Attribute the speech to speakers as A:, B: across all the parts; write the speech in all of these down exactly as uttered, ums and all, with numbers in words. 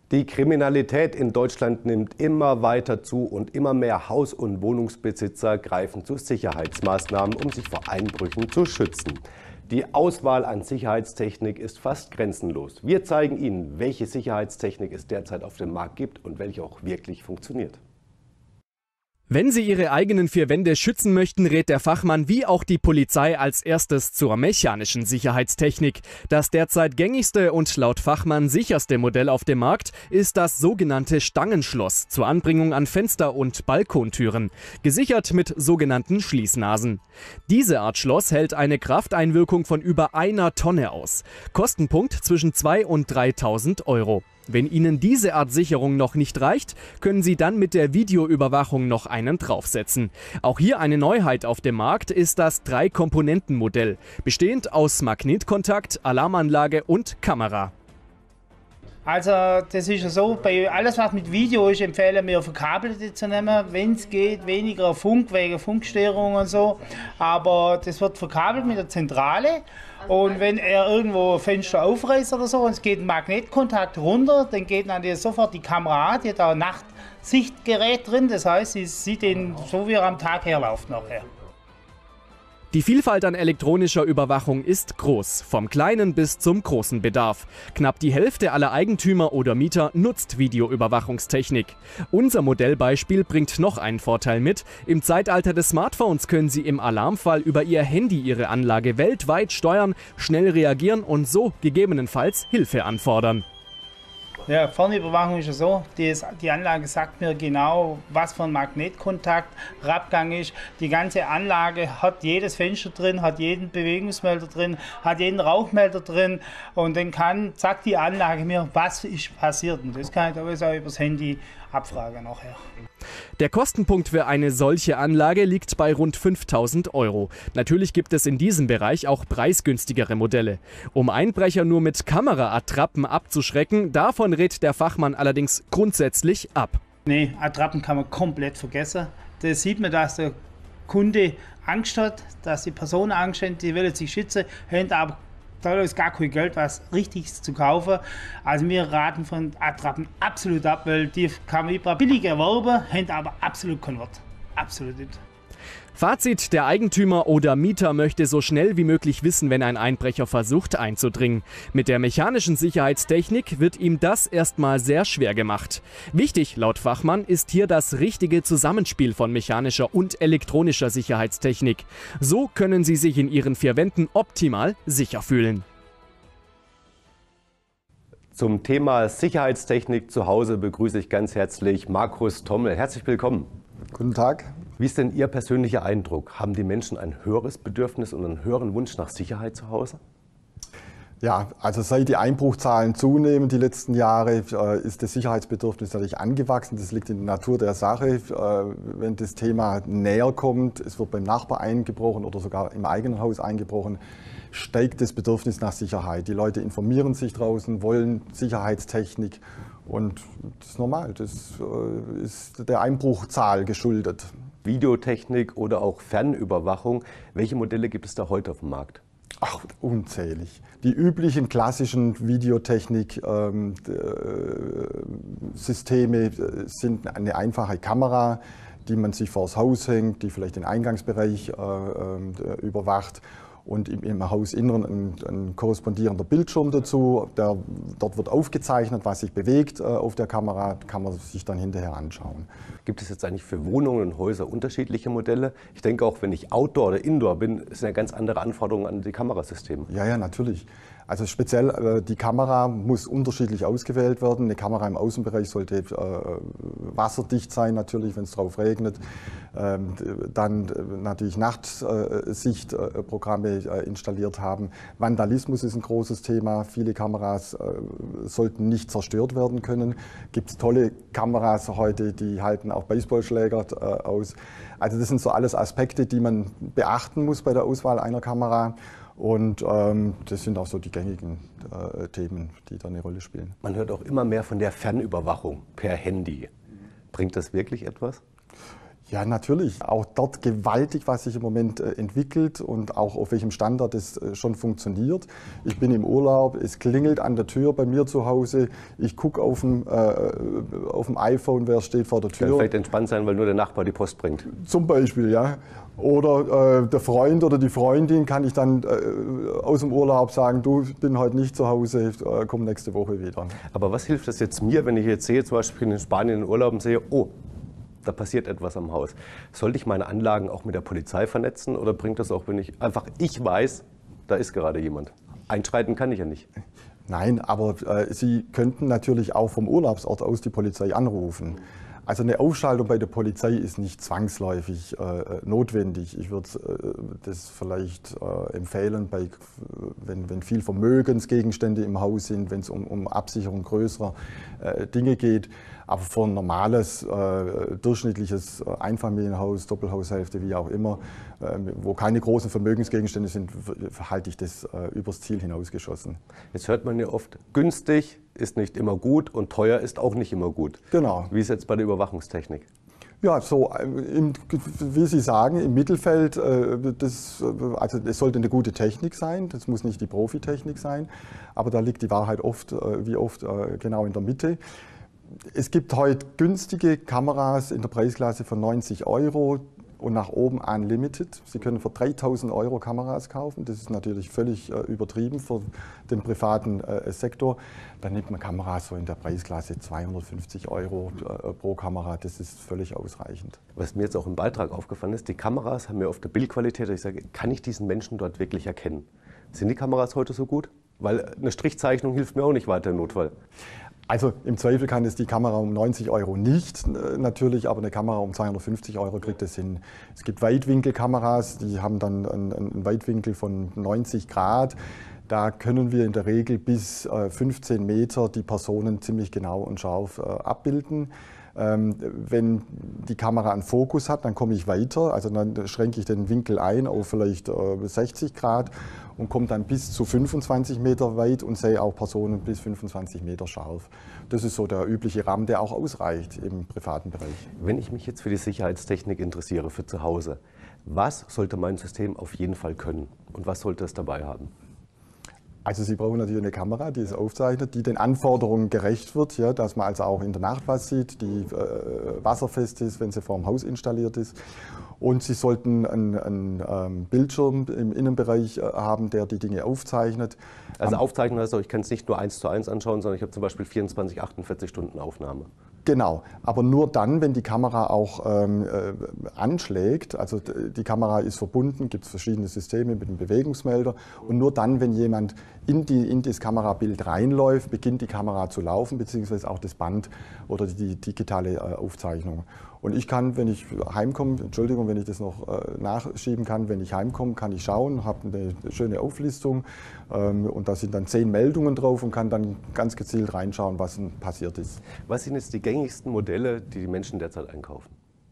A: Die Kriminalität in Deutschland nimmt immer weiter zu und immer mehr Haus- und Wohnungsbesitzer greifen zu Sicherheitsmaßnahmen, um sich vor Einbrüchen zu schützen. Die Auswahl an Sicherheitstechnik ist fast grenzenlos. Wir zeigen Ihnen, welche Sicherheitstechnik es derzeit auf dem Markt gibt und welche auch wirklich funktioniert.
B: Wenn Sie Ihre eigenen vier Wände schützen möchten, rät der Fachmann wie auch die Polizei als erstes zur mechanischen Sicherheitstechnik. Das derzeit gängigste und laut Fachmann sicherste Modell auf dem Markt ist das sogenannte Stangenschloss zur Anbringung an Fenster und Balkontüren, gesichert mit sogenannten Schließnasen. Diese Art Schloss hält eine Krafteinwirkung von über einer Tonne aus. Kostenpunkt zwischen zweitausend und dreitausend Euro. Wenn Ihnen diese Art Sicherung noch nicht reicht, können Sie dann mit der Videoüberwachung noch einen draufsetzen. Auch hier eine Neuheit auf dem Markt ist das Drei-Komponenten-Modell, bestehend aus Magnetkontakt, Alarmanlage und Kamera.
C: Also das ist ja so, bei alles was mit Video ist, empfehlen wir verkabelte zu nehmen, wenn es geht, weniger Funk, wegen Funkstörungen und so. Aber das wird verkabelt mit der Zentrale und wenn er irgendwo ein Fenster aufreißt oder so und es geht ein Magnetkontakt runter, dann geht dann sofort die Kamera an, die hat auch ein Nachtsichtgerät drin, das heißt, sie sieht ihn so wie er am Tag herläuft nachher.
B: Die Vielfalt an elektronischer Überwachung ist groß, vom kleinen bis zum großen Bedarf. Knapp die Hälfte aller Eigentümer oder Mieter nutzt Videoüberwachungstechnik. Unser Modellbeispiel bringt noch einen Vorteil mit. Im Zeitalter des Smartphones können Sie im Alarmfall über Ihr Handy Ihre Anlage weltweit steuern, schnell reagieren und so gegebenenfalls Hilfe anfordern.
C: Ja, Fernüberwachung ist ja so, die, die Anlage sagt mir genau, was für ein Magnetkontakt, Abgang ist. Die ganze Anlage hat jedes Fenster drin, hat jeden Bewegungsmelder drin, hat jeden Rauchmelder drin und dann kann, sagt die Anlage mir, was ist passiert. Und das kann ich alles auch übers Handy abfragen nachher.
B: Der Kostenpunkt für eine solche Anlage liegt bei rund fünftausend Euro. Natürlich gibt es in diesem Bereich auch preisgünstigere Modelle. Um Einbrecher nur mit Kameraattrappen abzuschrecken, davon rät der Fachmann allerdings grundsätzlich ab.
C: Nee, Attrappen kann man komplett vergessen. Da sieht man, dass der Kunde Angst hat, dass die Person Angst hat, die will sich schützen, hat aber da ist gar kein Geld, was Richtiges zu kaufen. Also wir raten von Attrappen absolut ab, weil die kann man lieber billig erwerben, haben aber absolut keinen Wert. Absolut nicht.
B: Fazit: Der Eigentümer oder Mieter möchte so schnell wie möglich wissen, wenn ein Einbrecher versucht einzudringen. Mit der mechanischen Sicherheitstechnik wird ihm das erstmal sehr schwer gemacht. Wichtig, laut Fachmann, ist hier das richtige Zusammenspiel von mechanischer und elektronischer Sicherheitstechnik. So können Sie sich in Ihren vier Wänden optimal sicher fühlen.
A: Zum Thema Sicherheitstechnik zu Hause begrüße ich ganz herzlich Markus Tommel. Herzlich willkommen.
D: Guten Tag.
A: Wie ist denn Ihr persönlicher Eindruck? Haben die Menschen ein höheres Bedürfnis und einen höheren Wunsch nach Sicherheit zu Hause?
D: Ja, also seit die Einbruchzahlen zunehmen die letzten Jahre, äh, ist das Sicherheitsbedürfnis natürlich angewachsen. Das liegt in der Natur der Sache. Äh, wenn das Thema näher kommt, es wird beim Nachbar eingebrochen oder sogar im eigenen Haus eingebrochen, steigt das Bedürfnis nach Sicherheit. Die Leute informieren sich draußen, wollen Sicherheitstechnik und das ist normal. Das äh, ist der Einbruchzahl geschuldet.
A: Videotechnik oder auch Fernüberwachung. Welche Modelle gibt es da heute auf dem Markt?
D: Ach, unzählig. Die üblichen klassischen Videotechnik-Systeme äh, sind eine einfache Kamera, die man sich vors Haus hängt, die vielleicht den Eingangsbereich äh, äh, überwacht. Und im, im Hausinneren ein, ein korrespondierender Bildschirm dazu. Der, dort wird aufgezeichnet, was sich bewegt äh, auf der Kamera, kann man sich dann hinterher anschauen.
A: Gibt es jetzt eigentlich für Wohnungen und Häuser unterschiedliche Modelle? Ich denke auch, wenn ich Outdoor oder Indoor bin, sind ja ganz andere Anforderungen an die Kamerasysteme.
D: Ja, ja, natürlich. Also speziell äh, die Kamera muss unterschiedlich ausgewählt werden. Eine Kamera im Außenbereich sollte äh, wasserdicht sein, natürlich, wenn es drauf regnet. Ähm, dann äh, natürlich Nachtsichtprogramme äh, installiert haben. Vandalismus ist ein großes Thema. Viele Kameras äh, sollten nicht zerstört werden können. Gibt es tolle Kameras heute, die halten auch Baseballschläger äh, aus. Also das sind so alles Aspekte, die man beachten muss bei der Auswahl einer Kamera. Und ähm, das sind auch so die gängigen äh, Themen, die da eine Rolle spielen.
A: Man hört auch immer mehr von der Fernüberwachung per Handy. Bringt das wirklich etwas?
D: Ja, natürlich. Auch dort gewaltig, was sich im Moment äh, entwickelt und auch auf welchem Standard es äh, schon funktioniert. Ich bin im Urlaub, es klingelt an der Tür bei mir zu Hause. Ich gucke auf dem, äh, auf dem iPhone, wer steht vor der Tür.
A: Kann vielleicht entspannt sein, weil nur der Nachbar die Post bringt.
D: Zum Beispiel, ja. Oder äh, der Freund oder die Freundin kann ich dann äh, aus dem Urlaub sagen, du, ich bin heute nicht zu Hause, äh, komm nächste Woche wieder.
A: Aber was hilft das jetzt mir, wenn ich jetzt sehe, zum Beispiel in Spanien in Urlaub und sehe, oh, da passiert etwas am Haus. Sollte ich meine Anlagen auch mit der Polizei vernetzen oder bringt das auch, wenn ich einfach ich weiß, da ist gerade jemand? Einschreiten kann ich ja nicht.
D: Nein, aber äh, Sie könnten natürlich auch vom Urlaubsort aus die Polizei anrufen. Also eine Aufschaltung bei der Polizei ist nicht zwangsläufig äh, notwendig. Ich würde äh, das vielleicht äh, empfehlen, bei, wenn, wenn viel Vermögensgegenstände im Haus sind, wenn es um, um Absicherung größerer äh, Dinge geht. Aber für ein normales, äh, durchschnittliches Einfamilienhaus, Doppelhaushälfte, wie auch immer, äh, wo keine großen Vermögensgegenstände sind, halte ich das äh, übers Ziel hinausgeschossen.
A: Jetzt hört man ja oft, günstig ist nicht immer gut und teuer ist auch nicht immer gut.
D: Genau.
A: Wie ist jetzt bei der Überwachungstechnik?
D: Ja, so, im, wie Sie sagen, im Mittelfeld, äh, das, also es sollte eine gute Technik sein, das muss nicht die Profitechnik sein, aber da liegt die Wahrheit oft, äh, wie oft, äh, genau in der Mitte. Es gibt heute günstige Kameras in der Preisklasse von neunzig Euro und nach oben unlimited. Sie können für dreitausend Euro Kameras kaufen. Das ist natürlich völlig äh, übertrieben für den privaten äh, Sektor. Dann nimmt man Kameras so in der Preisklasse zweihundertfünfzig Euro äh, pro Kamera. Das ist völlig ausreichend.
A: Was mir jetzt auch im Beitrag aufgefallen ist, die Kameras haben ja oft eine Bildqualität. Ich sage, kann ich diesen Menschen dort wirklich erkennen? Sind die Kameras heute so gut? Weil eine Strichzeichnung hilft mir auch nicht weiter im Notfall.
D: Also im Zweifel kann es die Kamera um neunzig Euro nicht, natürlich, aber eine Kamera um zweihundertfünfzig Euro kriegt es hin. Es gibt Weitwinkelkameras, die haben dann einen, einen Weitwinkel von neunzig Grad. Da können wir in der Regel bis fünfzehn Meter die Personen ziemlich genau und scharf abbilden. Ähm, wenn die Kamera einen Fokus hat, dann komme ich weiter, also dann schränke ich den Winkel ein auf vielleicht äh, sechzig Grad und komme dann bis zu fünfundzwanzig Meter weit und sehe auch Personen bis fünfundzwanzig Meter scharf. Das ist so der übliche Rahmen, der auch ausreicht im privaten Bereich.
A: Wenn ich mich jetzt für die Sicherheitstechnik interessiere, für zu Hause, was sollte mein System auf jeden Fall können und was sollte es dabei haben?
D: Also Sie brauchen natürlich eine Kamera, die es aufzeichnet, die den Anforderungen gerecht wird, ja, dass man also auch in der Nacht was sieht, die äh, wasserfest ist, wenn sie vor dem Haus installiert ist. Und Sie sollten einen, einen ähm, Bildschirm im Innenbereich äh, haben, der die Dinge aufzeichnet.
A: Also aufzeichnen heißt auch, ich kann es nicht nur eins zu eins anschauen, sondern ich habe zum Beispiel vierundzwanzig, achtundvierzig Stunden Aufnahme.
D: Genau, aber nur dann, wenn die Kamera auch ähm, äh, anschlägt, also die Kamera ist verbunden, gibt es verschiedene Systeme mit dem Bewegungsmelder und nur dann, wenn jemand in, die, in das Kamerabild reinläuft, beginnt die Kamera zu laufen, beziehungsweise auch das Band oder die digitale äh, Aufzeichnung. Und ich kann, wenn ich heimkomme, Entschuldigung, wenn ich das noch äh, nachschieben kann, wenn ich heimkomme, kann ich schauen, habe eine schöne Auflistung ähm, und da sind dann zehn Meldungen drauf und kann dann ganz gezielt reinschauen, was passiert ist.
A: Was sind jetzt die gängigsten Modelle, die die Menschen derzeit einkaufen?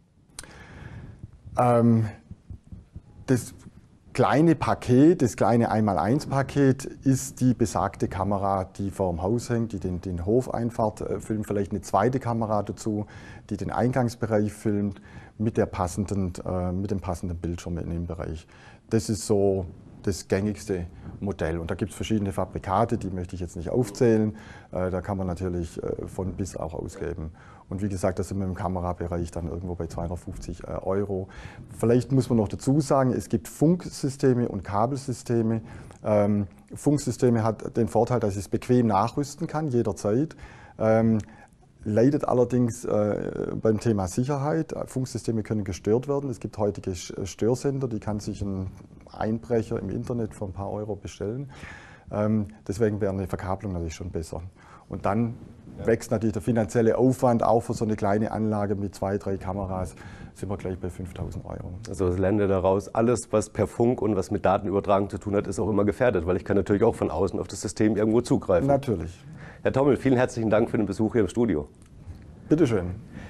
D: Ähm, das kleine Paket, das kleine eins mal eins Paket ist die besagte Kamera, die vor dem Haus hängt, die den, den Hofeinfahrt äh, filmt, vielleicht eine zweite Kamera dazu, die den Eingangsbereich filmt, mit, der passenden, äh, mit dem passenden Bildschirm in dem Bereich. Das ist so das gängigste Modell. Und da gibt es verschiedene Fabrikate, die möchte ich jetzt nicht aufzählen. Äh, da kann man natürlich äh, von bis auch ausgeben. Und wie gesagt, da sind wir im Kamerabereich dann irgendwo bei zweihundertfünfzig äh, Euro. Vielleicht muss man noch dazu sagen, es gibt Funksysteme und Kabelsysteme. Ähm, Funksysteme hat den Vorteil, dass ich es bequem nachrüsten kann, jederzeit. Ähm, leidet allerdings äh, beim Thema Sicherheit. Funksysteme können gestört werden. Es gibt heutige Störsender, die kann sich ein Einbrecher im Internet für ein paar Euro bestellen. Ähm, deswegen wäre eine Verkabelung natürlich schon besser. Und dann ja. wächst natürlich der finanzielle Aufwand, auch für so eine kleine Anlage mit zwei, drei Kameras, sind wir gleich bei fünftausend Euro.
A: Also das lernen wir daraus, alles was per Funk und was mit Datenübertragung zu tun hat, ist auch immer gefährdet, weil ich kann natürlich auch von außen auf das System irgendwo zugreifen.
D: Natürlich.
A: Herr Tommel, vielen herzlichen Dank für den Besuch hier im Studio.
D: Bitte schön.